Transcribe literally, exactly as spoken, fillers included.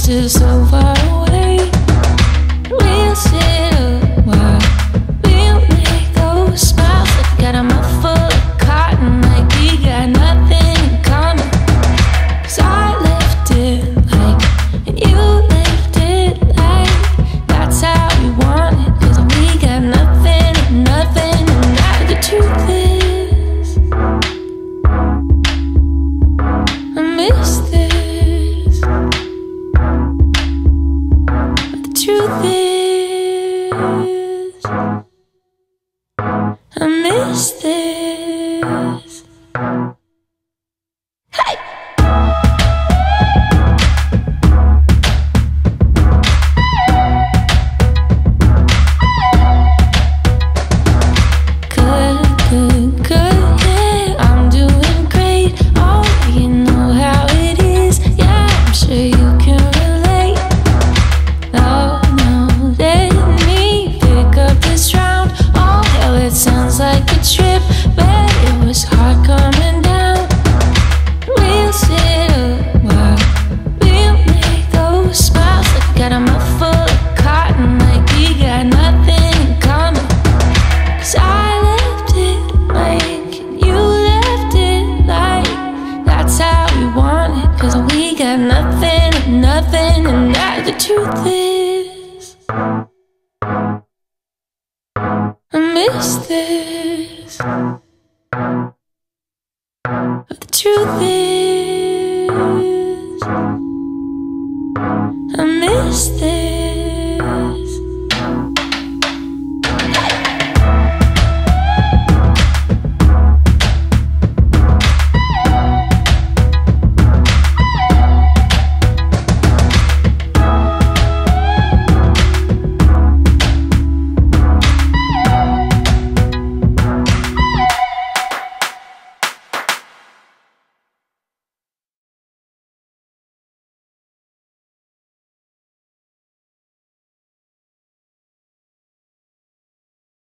still so far away. We'll sit a while, we'll make those smiles like we got a mouth full of cotton, like we got nothing in common. 'Cause I left it like, and you left it like, that's how we want it. 'Cause we got nothing and nothing, and now the truth is, I miss this. But the truth is, I miss this. Hey! Good, good, good, yeah, I'm doing great. Oh, you know how it is, yeah, I'm sure you can relate. No, no, let me pick up this round. Oh, hell, it sounds like a trip, but it was hard coming down. We'll sit a while, we'll make those smiles like we got a mouth full of cotton, like we got nothing in common. 'Cause I left it like, and you left it like, that's how we want it. 'Cause we got nothing and nothing, and now the truth is, I miss this. But the truth is, I miss this.